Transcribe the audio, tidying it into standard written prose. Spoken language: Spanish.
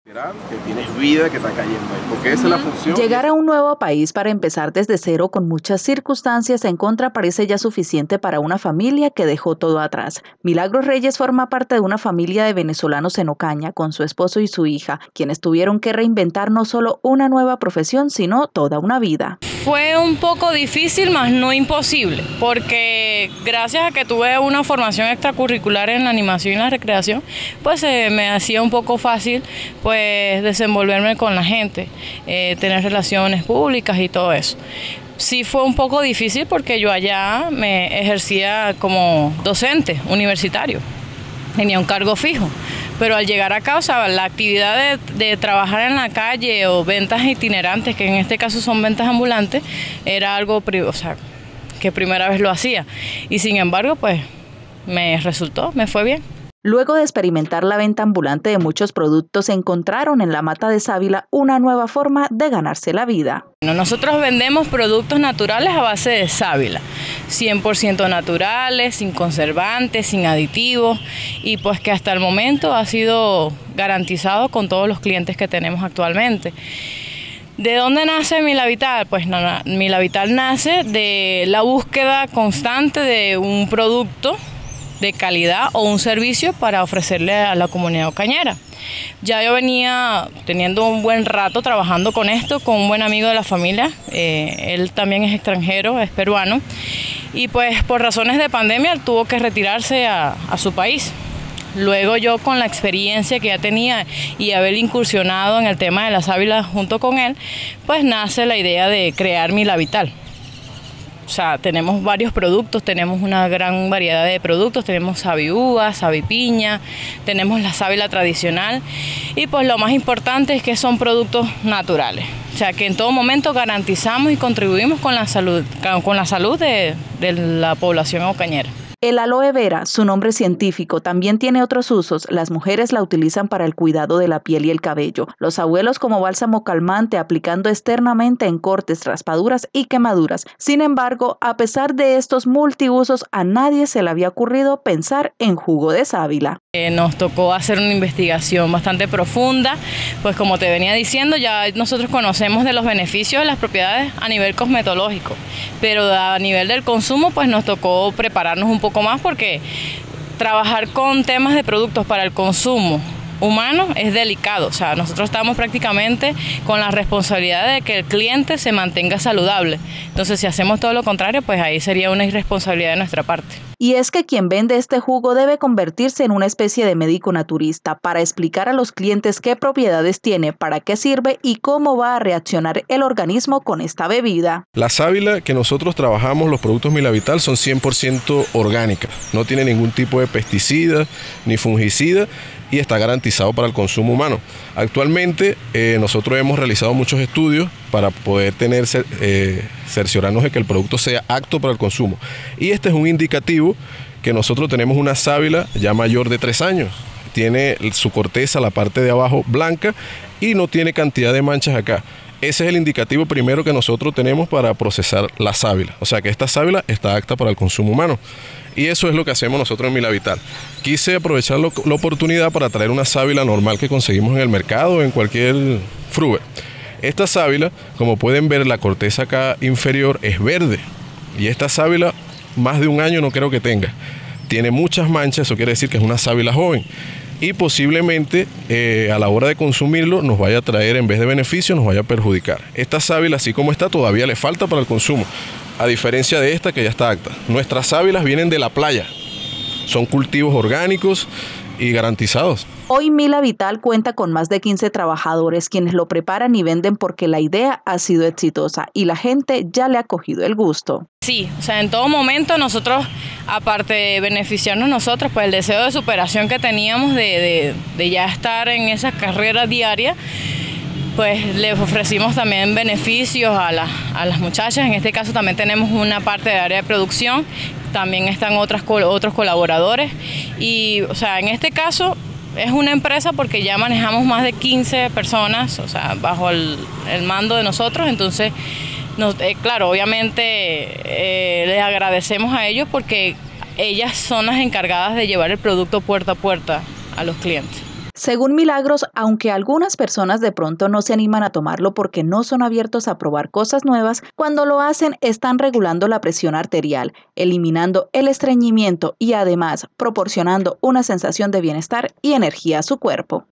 Que tienes vida que está cayendo ahí, porque esa es la función. Llegar a un nuevo país para empezar desde cero con muchas circunstancias en contra parece ya suficiente para una familia que dejó todo atrás. Milagros Reyes forma parte de una familia de venezolanos en Ocaña con su esposo y su hija, quienes tuvieron que reinventar no solo una nueva profesión, sino toda una vida. Fue un poco difícil, mas no imposible, porque gracias a que tuve una formación extracurricular en la animación y la recreación, pues me hacía un poco fácil pues desenvolverme con la gente, tener relaciones públicas y todo eso. Sí fue un poco difícil porque yo allá me ejercía como docente universitario, tenía un cargo fijo. Pero al llegar acá, o sea, la actividad de trabajar en la calle o ventas itinerantes, que en este caso son ventas ambulantes, era algo, o sea, que primera vez lo hacía. Y sin embargo, pues me resultó, me fue bien. Luego de experimentar la venta ambulante de muchos productos, encontraron en la Mata de Sábila una nueva forma de ganarse la vida. Nosotros vendemos productos naturales a base de sábila, 100% naturales, sin conservantes, sin aditivos, y pues que hasta el momento ha sido garantizado con todos los clientes que tenemos actualmente. ¿De dónde nace Milavital? Pues Milavital nace de la búsqueda constante de un producto de calidad o un servicio para ofrecerle a la comunidad ocañera. Ya yo venía teniendo un buen rato trabajando con esto, con un buen amigo de la familia, él también es extranjero, es peruano, y pues por razones de pandemia él tuvo que retirarse a su país. Luego yo, con la experiencia que ya tenía y haber incursionado en el tema de la sábila junto con él, pues nace la idea de crear Milavital. O sea, tenemos varios productos, tenemos una gran variedad de productos, tenemos sabiúva, sabipiña, tenemos la sábila tradicional y pues lo más importante es que son productos naturales. O sea, que en todo momento garantizamos y contribuimos con la salud de la población ocañera. El aloe vera, su nombre científico, también tiene otros usos. Las mujeres la utilizan para el cuidado de la piel y el cabello. Los abuelos como bálsamo calmante, aplicando externamente en cortes, raspaduras y quemaduras. Sin embargo, a pesar de estos multiusos, a nadie se le había ocurrido pensar en jugo de sábila. Nos tocó hacer una investigación bastante profunda, pues como te venía diciendo, ya nosotros conocemos de los beneficios de las propiedades a nivel cosmetológico, pero a nivel del consumo pues nos tocó prepararnos un poco más porque trabajar con temas de productos para el consumo humano es delicado. O sea, nosotros estamos prácticamente con la responsabilidad de que el cliente se mantenga saludable. Entonces, si hacemos todo lo contrario, pues ahí sería una irresponsabilidad de nuestra parte. Y es que quien vende este jugo debe convertirse en una especie de médico naturista para explicar a los clientes qué propiedades tiene, para qué sirve y cómo va a reaccionar el organismo con esta bebida. La sábila que nosotros trabajamos, los productos Milavital, son 100% orgánicas. No tiene ningún tipo de pesticida ni fungicida y está garantizado para el consumo humano. Actualmente nosotros hemos realizado muchos estudios para poder cerciorarnos de que el producto sea apto para el consumo. Y este es un indicativo que nosotros tenemos una sábila ya mayor de 3 años. Tiene su corteza, la parte de abajo blanca y no tiene cantidad de manchas acá. Ese es el indicativo primero que nosotros tenemos para procesar la sábila. O sea que esta sábila está apta para el consumo humano. Y eso es lo que hacemos nosotros en Milavital. Quise aprovechar la oportunidad para traer una sábila normal que conseguimos en el mercado o en cualquier fruver. Esta sábila, como pueden ver, la corteza acá inferior es verde. Y esta sábila, más de 1 año no creo que tenga. Tiene muchas manchas, eso quiere decir que es una sábila joven. Y posiblemente a la hora de consumirlo nos vaya a traer, en vez de beneficio, nos vaya a perjudicar. Esta sábila, así como está, todavía le falta para el consumo, a diferencia de esta que ya está apta. Nuestras sábilas vienen de la playa, son cultivos orgánicos y garantizados. Hoy Milavital cuenta con más de 15 trabajadores quienes lo preparan y venden porque la idea ha sido exitosa y la gente ya le ha cogido el gusto. Sí, o sea, en todo momento nosotros, aparte de beneficiarnos nosotros, pues el deseo de superación que teníamos de ya estar en esa carrera diaria, pues le ofrecimos también beneficios a las muchachas. En este caso también tenemos una parte de área de producción, también están otros colaboradores y, o sea, en este caso es una empresa porque ya manejamos más de 15 personas, o sea, bajo el mando de nosotros. Entonces, claro, obviamente les agradecemos a ellos porque ellas son las encargadas de llevar el producto puerta a puerta a los clientes. Según Milagros, aunque algunas personas de pronto no se animan a tomarlo porque no son abiertos a probar cosas nuevas, cuando lo hacen están regulando la presión arterial, eliminando el estreñimiento y además proporcionando una sensación de bienestar y energía a su cuerpo.